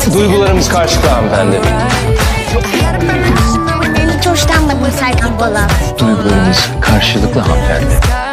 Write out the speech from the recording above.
Duygularımız karşılıklı hanımefendi. Ben hiç hoşlanmadım Serkan Bolat. Duygularımız karşılıklı hanımefendi.